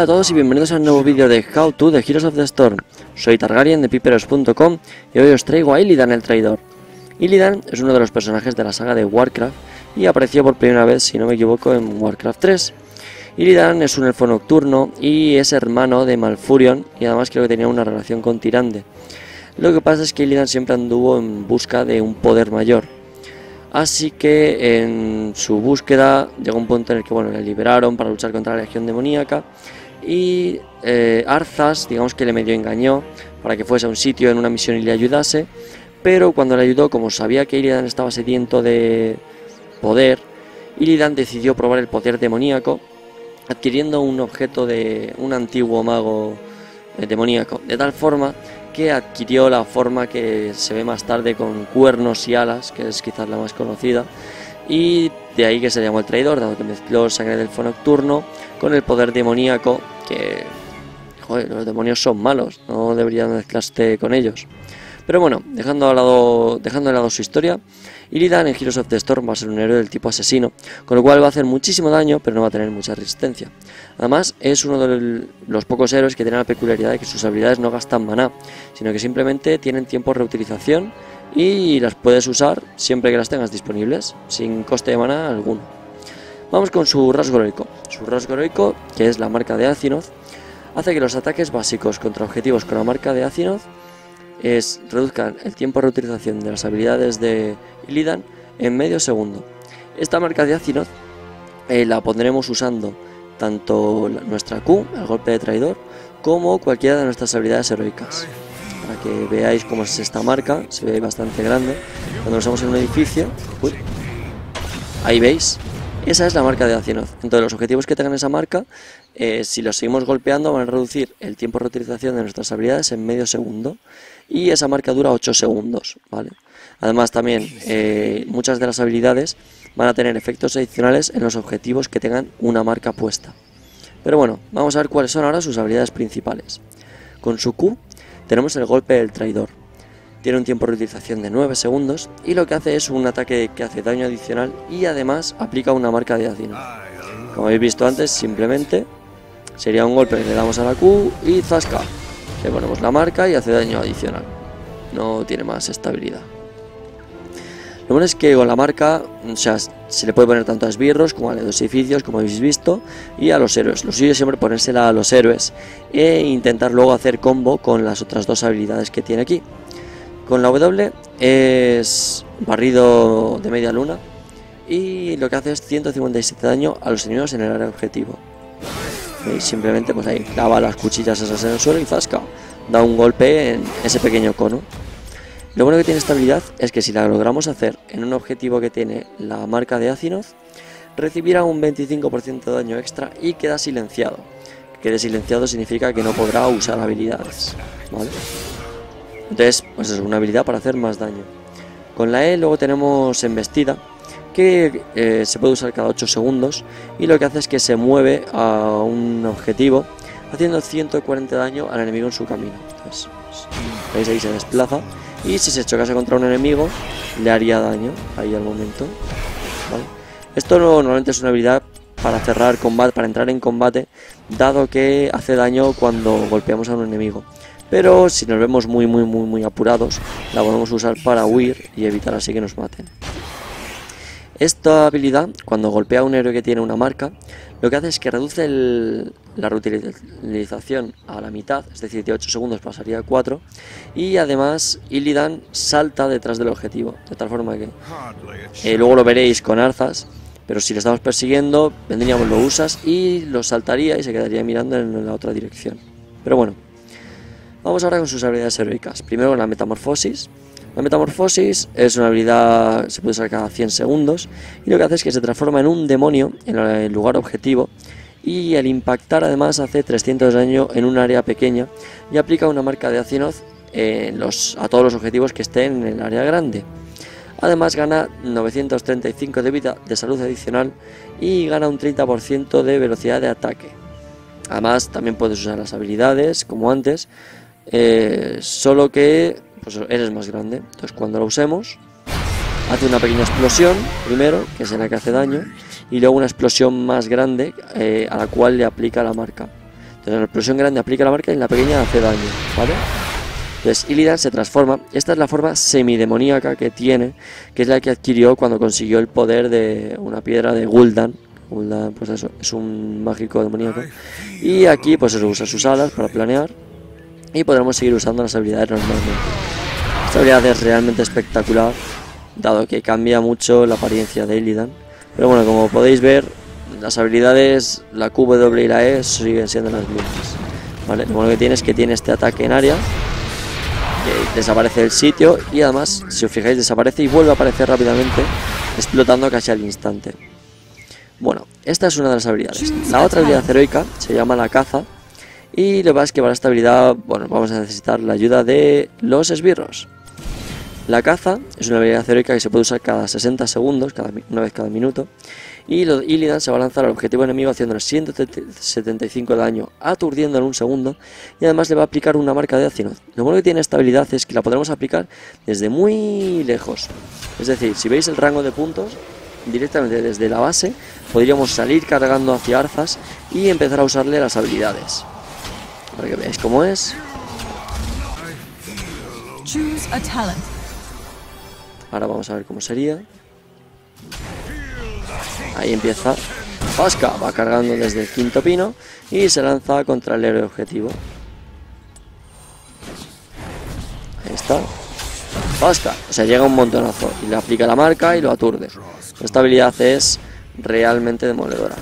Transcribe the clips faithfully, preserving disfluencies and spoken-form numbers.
Hola a todos y bienvenidos a un nuevo vídeo de How to de Heroes of the Storm. Soy Targaryen de Piperos punto com y hoy os traigo a Illidan el Traidor. Illidan es uno de los personajes de la saga de Warcraft y apareció por primera vez, si no me equivoco, en Warcraft tres. Illidan es un elfo nocturno y es hermano de Malfurion y además creo que tenía una relación con Tyrande. Lo que pasa es que Illidan siempre anduvo en busca de un poder mayor. Así que en su búsqueda llegó un punto en el que bueno, le liberaron para luchar contra la Legión Demoníaca y eh, Arthas, digamos que le medio engañó para que fuese a un sitio en una misión y le ayudase, pero cuando le ayudó, como sabía que Illidan estaba sediento de poder, Illidan decidió probar el poder demoníaco adquiriendo un objeto de un antiguo mago eh, demoníaco, de tal forma que adquirió la forma que se ve más tarde con cuernos y alas, que es quizás la más conocida, y de ahí que se llamó el Traidor, dado que mezcló sangre del elfo nocturno con el poder demoníaco, que joder, los demonios son malos, no deberían mezclarse con ellos. Pero bueno, dejando de lado, dejando de lado su historia, Illidan en Heroes of the Storm va a ser un héroe del tipo asesino, con lo cual va a hacer muchísimo daño, pero no va a tener mucha resistencia. Además, es uno de los pocos héroes que tiene la peculiaridad de que sus habilidades no gastan maná, sino que simplemente tienen tiempo de reutilización y las puedes usar siempre que las tengas disponibles, sin coste de maná alguno. Vamos con su rasgo heroico. Su rasgo heroico, que es la marca de Azinoth, hace que los ataques básicos contra objetivos con la marca de Azinoth es reduzcan el tiempo de reutilización de las habilidades de Illidan en medio segundo. Esta marca de Azinoth eh, la pondremos usando tanto la, nuestra Q, el golpe de traidor, como cualquiera de nuestras habilidades heroicas. Para que veáis cómo es esta marca, se ve bastante grande. Cuando nos vamos en un edificio, uy, ahí veis, esa es la marca de Azinoth. Entonces los objetivos que tengan esa marca, eh, si los seguimos golpeando, van a reducir el tiempo de reutilización de nuestras habilidades en medio segundo. Y esa marca dura ocho segundos, ¿vale? Además también eh, muchas de las habilidades van a tener efectos adicionales en los objetivos que tengan una marca puesta. Pero bueno, vamos a ver cuáles son ahora sus habilidades principales. Con su Q tenemos el golpe del traidor. Tiene un tiempo de reutilización de nueve segundos y lo que hace es un ataque que hace daño adicional y además aplica una marca de Azinoth. Como habéis visto antes, simplemente sería un golpe que le damos a la Q y zasca. Le ponemos la marca y hace daño adicional. No tiene más estabilidad. Lo bueno es que con la marca, o sea, se le puede poner tanto a esbirros como a los edificios, como habéis visto, y a los héroes. Lo suyo es siempre ponérsela a los héroes e intentar luego hacer combo con las otras dos habilidades que tiene aquí. Con la W es barrido de media luna y lo que hace es ciento cincuenta y siete daño a los enemigos en el área objetivo. ¿Veis? Simplemente pues ahí clava las cuchillas esas en el suelo y zasca, da un golpe en ese pequeño cono. Lo bueno que tiene esta habilidad es que si la logramos hacer en un objetivo que tiene la marca de Azinoth, recibirá un veinticinco por ciento de daño extra y queda silenciado. Que quede silenciado significa que no podrá usar habilidades, ¿vale? Entonces pues es una habilidad para hacer más daño. Con la E luego tenemos embestida, que eh, se puede usar cada ocho segundos y lo que hace es que se mueve a un objetivo haciendo ciento cuarenta daño al enemigo en su camino. Entonces, veis ahí se desplaza y si se chocase contra un enemigo le haría daño ahí al momento, ¿vale? Esto no, normalmente es una habilidad para cerrar combate, para entrar en combate, dado que hace daño cuando golpeamos a un enemigo, pero si nos vemos muy muy muy muy apurados la podemos usar para huir y evitar así que nos maten. Esta habilidad, cuando golpea a un héroe que tiene una marca, lo que hace es que reduce el, la reutilización a la mitad, es decir, de ocho segundos pasaría a cuatro, y además Illidan salta detrás del objetivo, de tal forma que eh, luego lo veréis con Arthas, pero si lo estamos persiguiendo, vendríamos, lo usas y lo saltaría y se quedaría mirando en la otra dirección. Pero bueno, vamos ahora con sus habilidades heroicas. Primero con la metamorfosis. La metamorfosis es una habilidad, se puede usar cada cien segundos y lo que hace es que se transforma en un demonio en el lugar objetivo y al impactar además hace trescientos de daño en un área pequeña y aplica una marca de Azinoth en los, a todos los objetivos que estén en el área grande. Además gana novecientos treinta y cinco de vida de salud adicional y gana un treinta por ciento de velocidad de ataque. Además también puedes usar las habilidades como antes, eh, solo que pues eres más grande. Entonces cuando lo usemos hace una pequeña explosión primero, que es la que hace daño, y luego una explosión más grande eh, a la cual le aplica la marca. Entonces la explosión grande aplica la marca y la pequeña hace daño, ¿vale? Entonces Illidan se transforma. Esta es la forma semidemoníaca que tiene, que es la que adquirió cuando consiguió el poder de una piedra de Gul'dan. Gul'dan, pues eso, es un mágico demoníaco. Y aquí pues eso, usa sus alas para planear. Y podremos seguir usando las habilidades normalmente. Esta habilidad es realmente espectacular, dado que cambia mucho la apariencia de Illidan. Pero bueno, como podéis ver, las habilidades, la Q, W y la E siguen siendo las mismas, ¿vale? Lo bueno que tiene es que tiene este ataque en área, que desaparece del sitio y además, si os fijáis, desaparece y vuelve a aparecer rápidamente, explotando casi al instante. Bueno, esta es una de las habilidades. La otra habilidad heroica se llama la caza y lo que pasa es que para esta habilidad, bueno, vamos a necesitar la ayuda de los esbirros. La caza es una habilidad heroica que se puede usar cada sesenta segundos, cada, una vez cada minuto. Y Illidan se va a lanzar al objetivo enemigo haciéndole ciento setenta y cinco de daño, aturdiendo en un segundo. Y además le va a aplicar una marca de Azimuth. Lo bueno que tiene esta habilidad es que la podremos aplicar desde muy lejos. Es decir, si veis el rango de puntos, directamente desde la base, podríamos salir cargando hacia Arthas y empezar a usarle las habilidades. Para que veáis cómo es. Ahora vamos a ver cómo sería. Ahí empieza. Pasca va cargando desde el quinto pino y se lanza contra el héroe objetivo. Ahí está. Pasca, o sea, llega un montonazo y le aplica la marca y lo aturde. Esta habilidad es realmente demoledora.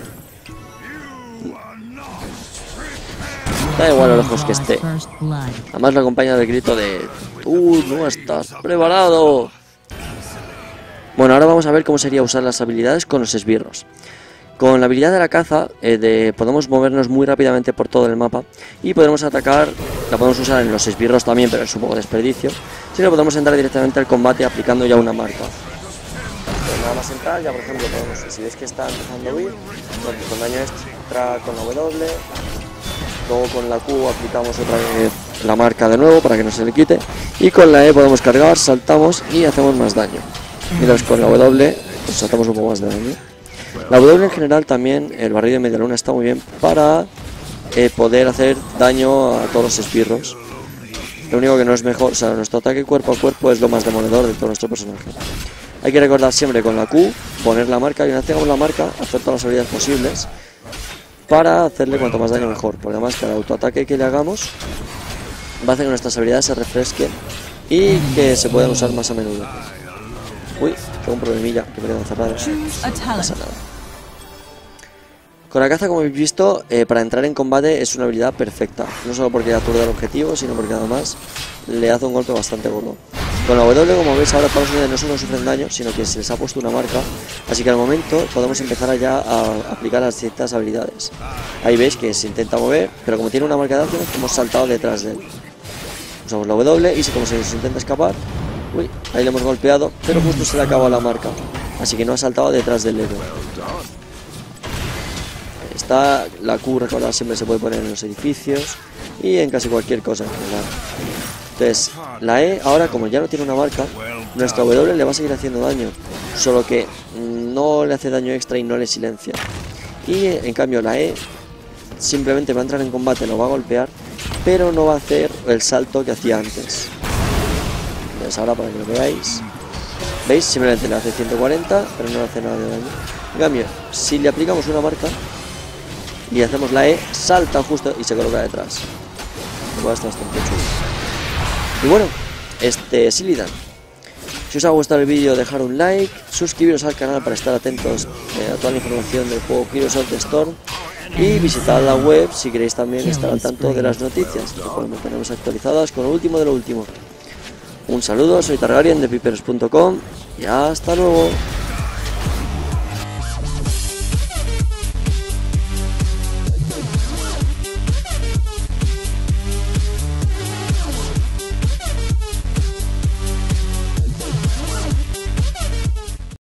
Da igual a lo lejos que esté. Además lo acompaña del grito de ¡tú no estás preparado! Bueno, ahora vamos a ver cómo sería usar las habilidades con los esbirros. Con la habilidad de la caza eh, de, podemos movernos muy rápidamente por todo el mapa y podremos atacar, la podemos usar en los esbirros también, pero es un poco desperdicio. Si no, podemos entrar directamente al combate aplicando ya una marca. Pues nada más entrar, ya por ejemplo, podemos, si veis que está empezando a huir, con daño extra con la W, luego con la Q aplicamos otra vez la marca de nuevo para que no se le quite, y con la E podemos cargar, saltamos y hacemos más daño. Mientras con la W pues saltamos un poco más de daño. La W en general también, el barril de media luna está muy bien para eh, poder hacer daño a todos los esbirros. Lo único que no es mejor, o sea, nuestro ataque cuerpo a cuerpo es lo más demoledor de todo nuestro personaje. Hay que recordar siempre con la Q, poner la marca y una vez tengamos la marca, hacer todas las habilidades posibles para hacerle cuanto más daño mejor. Porque además cada autoataque que le hagamos va a hacer que nuestras habilidades se refresquen y que se puedan usar más a menudo. Uy, tengo un problemilla que me quedan cerrados. No pasa nada. Con la caza, como habéis visto, eh, para entrar en combate es una habilidad perfecta. No solo porque aturde al objetivo, sino porque además le hace un golpe bastante gordo. Con la W, como veis ahora, todos los unidades no solo sufren daño, sino que se les ha puesto una marca. Así que al momento podemos empezar ya a aplicar las distintas habilidades. Ahí veis que se intenta mover, pero como tiene una marca de acción, hemos saltado detrás de él. Usamos la W y si como se nos intenta escapar, uy, ahí le hemos golpeado, pero justo se le acaba la marca. Así que no ha saltado detrás del héroe. Está la Q, recordad, siempre se puede poner en los edificios y en casi cualquier cosa en general. Entonces, la E ahora, como ya no tiene una marca, nuestra W le va a seguir haciendo daño, solo que no le hace daño extra y no le silencia. Y en cambio la E simplemente va a entrar en combate, lo va a golpear, pero no va a hacer el salto que hacía antes. Entonces ahora para que lo veáis, veis, simplemente le hace ciento cuarenta, pero no le hace nada de daño. En cambio, si le aplicamos una marca y hacemos la E, salta justo y se coloca detrás. Igual está bastante chulo. Y bueno, este es Illidan. Si os ha gustado el vídeo, dejar un like, suscribiros al canal para estar atentos eh, a toda la información del juego Heroes of the Storm y visitad la web si queréis también estar al tanto de las noticias que tenemos actualizadas con lo último de lo último. Un saludo, soy Targaryen de Piperos punto com y hasta luego.